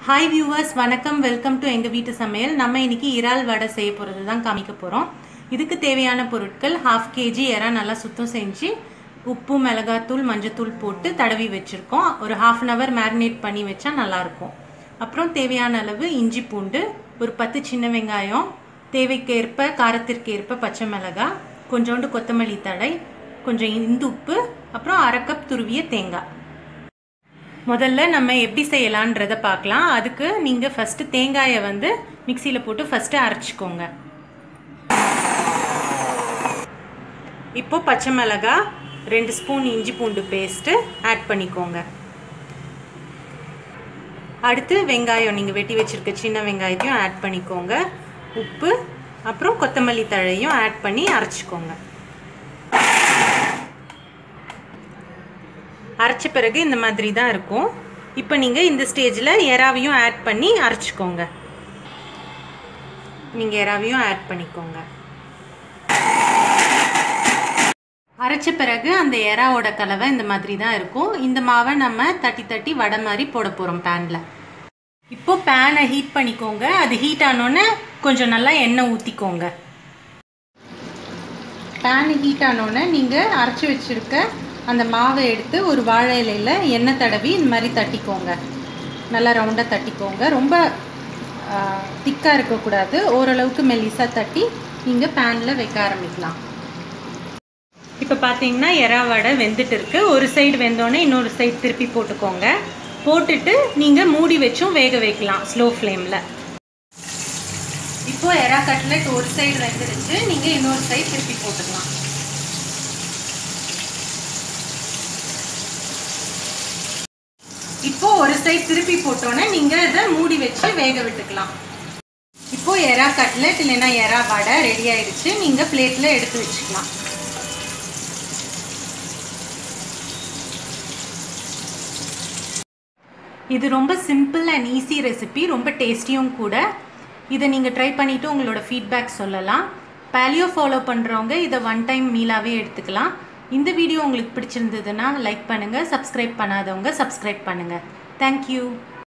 Hi viewers, வணக்கம். Welcome to எங்கள் வீட்டு சமையல். நம்ம இன்னைக்கு இறால் வடை செய்ய போகிறது தான் காமிக்க போகிறோம். இதுக்கு தேவையான பொருட்கள்: 1/2 kg இறா நல்லா சுத்தம் செஞ்சு உப்பு, மிளகாத்தூள், மஞ்சத்தூள் போட்டு தடவி வச்சுருக்கோம். ஒரு 1/2 hour மேரினேட் பண்ணி வச்சா நல்லாயிருக்கும். அப்புறம் தேவையான அளவு இஞ்சி பூண்டு, ஒரு 10 சின்ன வெங்காயம், தேவைக்கேற்ப காரத்திற்கேற்ப பச்சை மிளகாய், கொஞ்சோண்டு கொத்தமல்லி தழை, கொஞ்சம் இந்துப்பு, அப்புறம் 1/2 கப் துருவிய தேங்காய். முதல்ல நம்ம எப்படி செய்யலான்றதை பார்க்கலாம். அதுக்கு நீங்கள் ஃபஸ்ட்டு தேங்காயை மிக்சியில் போட்டு ஃபஸ்ட்டு அரைச்சிக்கோங்க. இப்போ பச்சை மிளகாய், 2 ஸ்பூன் இஞ்சி பூண்டு பேஸ்ட்டு ஆட் பண்ணிக்கோங்க. அடுத்து வெங்காயம், நீங்கள் வெட்டி வச்சுருக்க சின்ன வெங்காயத்தையும் ஆட் பண்ணிக்கோங்க. உப்பு, அப்புறம் கொத்தமல்லி தழையும் ஆட் பண்ணி அரைச்சிக்கோங்க. அரைச்ச பிறகு இந்த மாதிரி தான் இருக்கும். இப்போ நீங்கள் இந்த ஸ்டேஜில் எறாவையும் ஆட் பண்ணி அரைச்சிக்கோங்க. நீங்கள் எறாவையும் ஆட் பண்ணிக்கோங்க. அரைச்ச பிறகு அந்த எறாவோட கலவை இந்த மாதிரி தான் இருக்கும். இந்த மாவை நம்ம தட்டி தட்டி வடை மாதிரி போட போகிறோம் பேனில். இப்போ பேனை ஹீட் பண்ணிக்கோங்க. அது ஹீட் ஆனோன்னே கொஞ்சம் நல்லா எண்ணெய் ஊற்றிக்கோங்க. பேன் ஹீட் ஆனோன்னே நீங்கள் அரைச்சி வச்சுருக்க அந்த மாவை எடுத்து ஒரு வாழை இலையில் எண்ணெய் தடவி இந்த மாதிரி தட்டிக்கோங்க. நல்லா ரவுண்டாக தட்டிக்கோங்க. ரொம்ப திக்காக இருக்கக்கூடாது. ஓரளவுக்கு மெல்லிசாக தட்டி நீங்கள் பேனில் வைக்க ஆரம்பிக்கலாம். இப்போ பார்த்தீங்கன்னா எறா வடை வெந்துட்டு இருக்கு. ஒரு சைடு வெந்தோடனே இன்னொரு சைடு திருப்பி போட்டுக்கோங்க. போட்டுட்டு நீங்கள் மூடி வச்சும் வேக வைக்கலாம் ஸ்லோ ஃப்ளேமில். இப்போது எறா கட்லெட் ஒரு சைடு வெந்துருச்சு. நீங்கள் இன்னொரு சைடு திருப்பி போட்டுக்கலாம். இப்போ ஒரு சைடு திருப்பி போட்டோன்னே நீங்கள் இதை மூடி வச்சு வேக விட்டுக்கலாம். இப்போ எறா கட்லெட் இல்லைன்னா எறா வடை ரெடி ஆயிடுச்சு. நீங்கள் பிளேட்டில் எடுத்து வச்சுக்கலாம். இது ரொம்ப சிம்பிள் அண்ட் ஈஸி ரெசிபி, ரொம்ப டேஸ்டியும் கூட. இதை நீங்கள் ட்ரை பண்ணிவிட்டு உங்களோட ஃபீட்பேக் சொல்லலாம். பேலியோ ஃபாலோ பண்ணுறவங்க இதை 1 டைம் மீலாகவே எடுத்துக்கலாம். இந்த வீடியோ உங்களுக்கு பிடிச்சிருந்ததுன்னா லைக் பண்ணுங்கள். சப்ஸ்கிரைப் பண்ணாதவங்க சப்ஸ்கிரைப் பண்ணுங்கள். தேங்க்யூ.